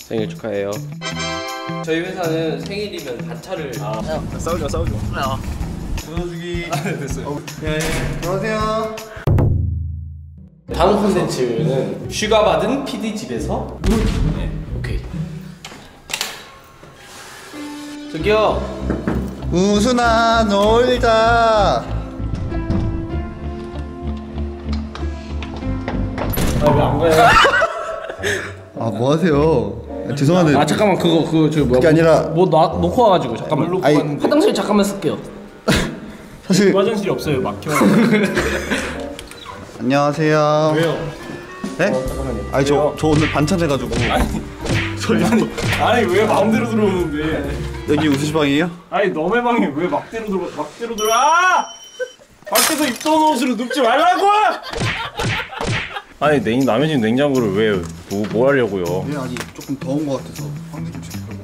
생일 축하해요. 저희 회사는 생일이면 반차를 싸우죠. 들어주기. 됐어요. 안녕하세요. 다음 콘텐츠는 휴가 받은 PD 집에서 네, 오케이. 저기요. 우순아 놀자. 왜안 가요? 아 뭐하세요? 죄송한데. 아 잠깐만 그거 저기 뭐야? 그게 아니라 뭐 놓고 와가지고 잠깐만. 아니 화장실 잠깐만 쓸게요. 사실 화장실이 없어요. 막혀. 안녕하세요. 왜요? 네? 잠깐만요. 아니 저 오늘 반찬 해가지고 아니 왜 마음대로 들어오는데? 여기 우수시방이에요? 아니 너네 방에 왜 막대로 들어? 아! 밖에서 입던 옷으로 눕지 말라고! 아니 남의 집 냉장고를 왜 뭐 하려고요? 네 아니 조금 더운 것 같아서 황금 시키려고.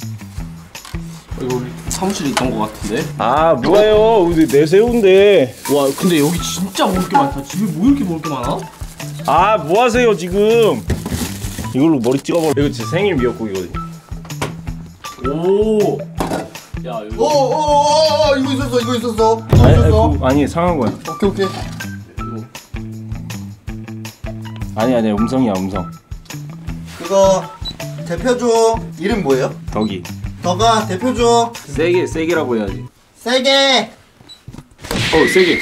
이거 우리 사무실에 있던 거 같은데? 아 뭐예요? 우리 내세운데. 와 근데 여기 진짜 먹을 게 많다. 집에 뭐 이렇게 먹을 게 많아? 아 뭐하세요 지금? 이걸로 머리 찍어버려. 이거 제 생일 미역국이거든. 오. 야 이거. 오오오 이거 있었어 이거 있었어. 아니 상한 거야. 오케이. 아니 음성이야 음성. 그거 대표줘. 이름 뭐예요? 덕이. 너가 대표줘. 세게라고 해야지. 세게. 세게.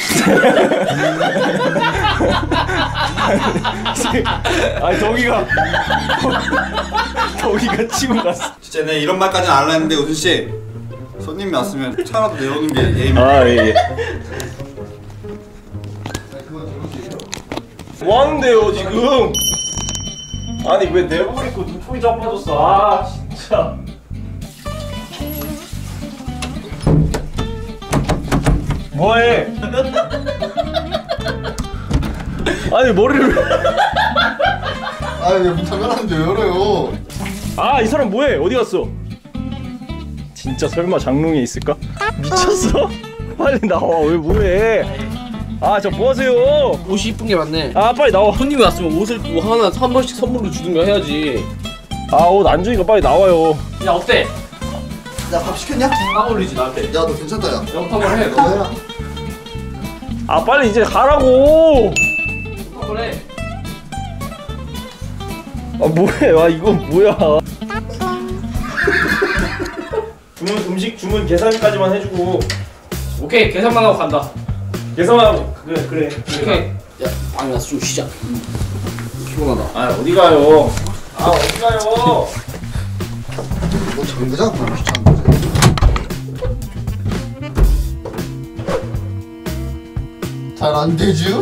아니 덕이가 치고 갔어. 진짜 내 이런 말까지는 안 했는데 우순 씨 손님이 왔으면 차라도 내려오는 게 예의입니다. 아 예. 뭐 하는데요 지금? 아니 왜 내복 입고 눈통이 자빠졌어? 아 진짜. 뭐해? 아니 머리를 아왜 문 잠가놨는데 왜 열어요? 아 이 사람 뭐해? 어디 갔어? 진짜 설마 장롱에 있을까? 미쳤어? 빨리 나와. 왜 뭐해? 아 저 뭐하세요? 옷이 이쁜 게 많네. 아 빨리 나와. 손님이 왔으면 옷을 뭐 하나 한 번씩 선물로 주든가 해야지. 아 옷 안 주니까 빨리 나와요. 야 어때? 야 밥 시켰냐? 딱 어울리지 나한테. 야 너 괜찮다 야. 영업 한번 해. 너 해라. 아 빨리 이제 가라고. 한번 해. 아 뭐해? 아 이건 뭐야? 음식 주문 계산까지만 해주고. 오케이 계산만 하고 간다. 계산하고 그래. 오케이. 야 방에 가서 좀 쉬자. 피곤하다. 아 어디 가요? 아 어디 가요? 뭐 정거장 보고 싶지 않은데. 잘 안 되죠?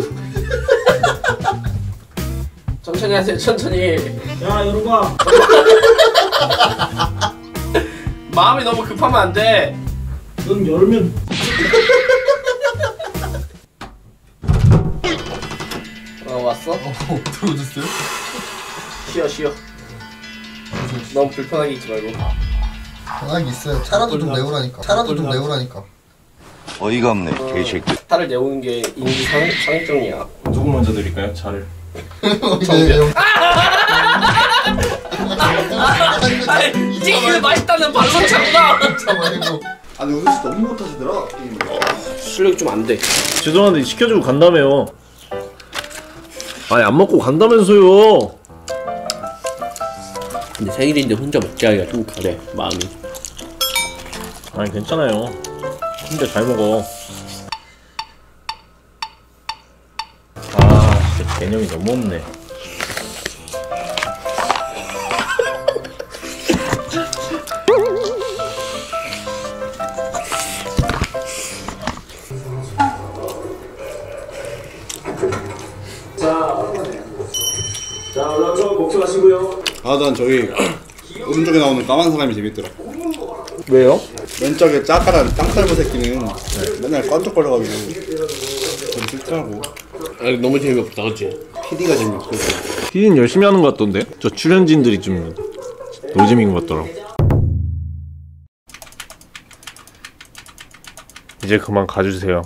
천천히 하세요. 천천히. 야 이리 와. 마음이 너무 급하면 안 돼. 넌 열면. 왔어? 들어오셨어요? 쉬어. 너무 불편하게 있지 말고. 편하게 있어요. 차라도 좀 내오라니까. 어이가 없네, 개새끼. 차를 내오는 게 인기 상정이야. 누구 먼저 드릴까요? 차를. 아니 이게 맛있다는 발언차구나. 아니 우순 씨 너무 못하시더라. 실력이 좀 안 돼. 죄송한데 시켜주고 간다며요. 아니 안 먹고 간다면서요. 근데 생일인데 혼자 먹게 하기가 좀 그래 마음이. 아니 괜찮아요. 혼자 잘 먹어. 아 진짜 개념이 너무 없네. 자 올라가서 복숭아시고요. 아 난 저기 오른쪽에 나오는 까만 사람이 재밌더라. 왜요? 왼쪽에 짜까란 땅딸보 새끼는 맨날 깐족거려가지고 좀 싫더라고. 아 너무 재미없다 그치? PD가 재밌고. PD는 열심히 하는 것 같던데? 저 출연진들이 좀 노잼인 것 같더라고. 이제 그만 가주세요.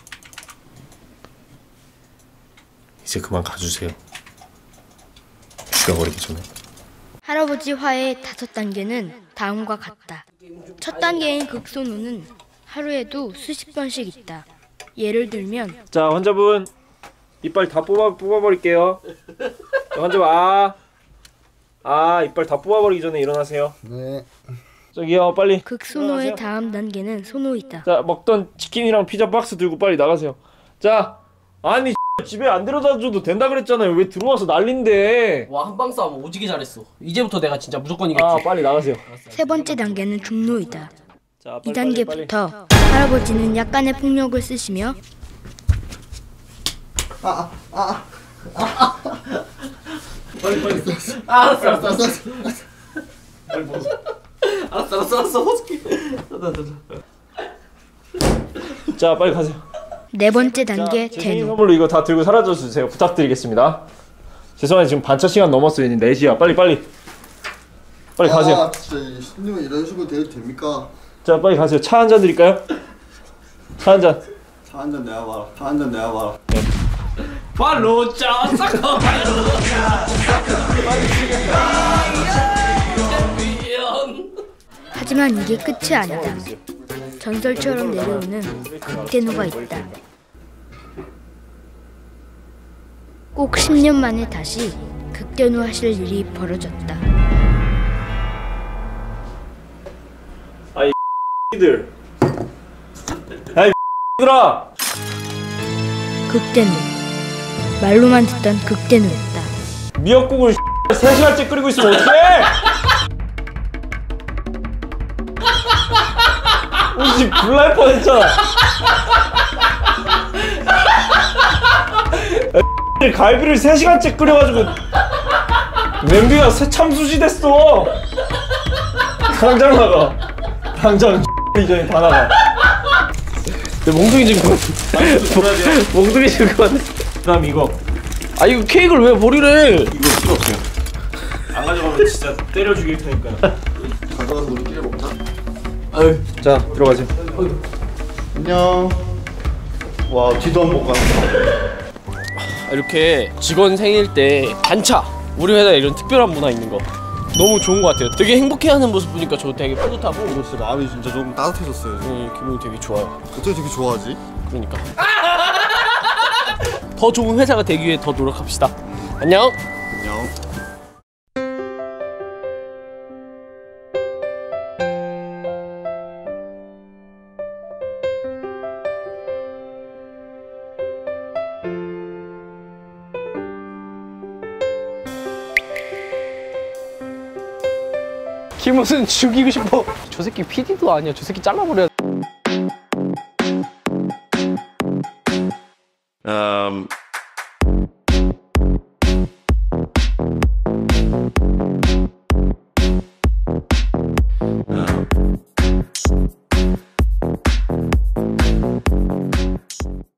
이제 그만 가주세요. 죽여버리기 전에. 할아버지 화의 5단계는 다음과 같다. 첫 단계인 극소노는 하루에도 수십 번씩 있다. 예를 들면 자, 환자분 이빨 다 뽑아버릴게요. 자, 환자분 이빨 다 뽑아버리기 전에 일어나세요. 네. 저기요, 빨리. 극소노의 일어나세요. 다음 단계는 소노이다. 자, 먹던 치킨이랑 피자 박스 들고 빨리 나가세요. 자, 아니 집에 안 데려다줘도 된다 그랬잖아요. 왜 들어와서 난린데? 와, 한방 싸움 오지게 잘했어. 이제부터 내가 진짜 무조건 이겼지. 아, 빨리 나가세요. 세 번째 단계는 중노이다. 자, 이 빨리. 단계부터 할아버지는 약간의 폭력을 쓰시며 알았어. 알았어. 호스키. 자, 빨리 가세요. 네 번째 단계 제 생일 대노. 선물로 이거 다 들고 사라져 주세요. 부탁드리겠습니다. 죄송한데 지금 반차 시간 넘었어요. 이제 4시야. 빨리 가세요. 아 진짜 이 손님은 이런 식으로 대해도 됩니까? 자, 빨리 가세요. 차 한 잔 드릴까요? 차 한 잔. 차 한 잔 내와봐라. 차 한 잔 내와봐라. 발로 짜사카. 하지만 이게 끝이 아니다. 전설처럼 내려오는 극대노가 있다. 꼭 10년 만에 다시 극대노 하실 일이 벌어졌다. 이들. 야이 들아. 극대노. 말로만 듣던 극대노였다. 미역국을 3시간째 끓이고 있으면 어떡해? 우리 집 불날 뻔했잖아. 갈비를 3시간째 끓여가지고 냄비가 새참수지 됐어. 당장 나가. 당장 이전에 다 나가. 몽둥이 지금 몽둥이 지금 그만. 그다음 이거. 아 이거 케이크를 왜 버리래? 이거 필요 없어요. 안 가져가면 진짜 때려 죽일 테니까. 가져가서 우리끼리 먹자. 아유. 자, 들어가세요. 안녕. 와 뒤도 안 보고 이렇게 직원 생일 때 반차. 우리 회사에 이런 특별한 문화 있는 거 너무 좋은 것 같아요. 되게 행복해하는 모습 보니까 저 되게 뿌듯하고 이거 진짜 마음이 진짜 좀 따뜻해졌어요. 기분이 되게 좋아요. 어떻게 되게 좋아하지? 그러니까 더 좋은 회사가 되기 위해 더 노력합시다. 안녕. 안녕. 김우순 죽이고 싶어. 저 새끼 PD도 아니야. 저 새끼 잘라버려야 돼.